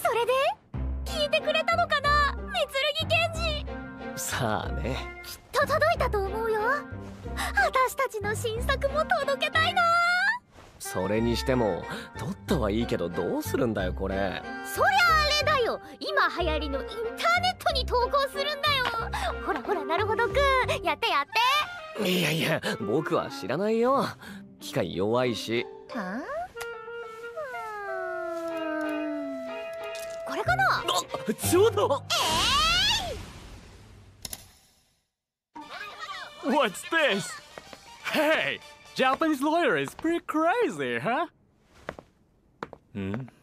それで聞いてくれたのかな、三剣検事。 さあね。 きっと届いたと思うよ。私たちの新作も届けたいな。 それにしても取ったはいいけどどうするんだよこれ。 そりゃあれだよ、今流行りのインターネットに投稿するんだよ。ほらほら、なるほどくん、やってやって。 いやいや、僕は知らないよ。機械弱いし。 はあ、これかな。 あ、ちょうど。 What's this? Hey, Japanese lawyer is pretty crazy, huh? Hmm?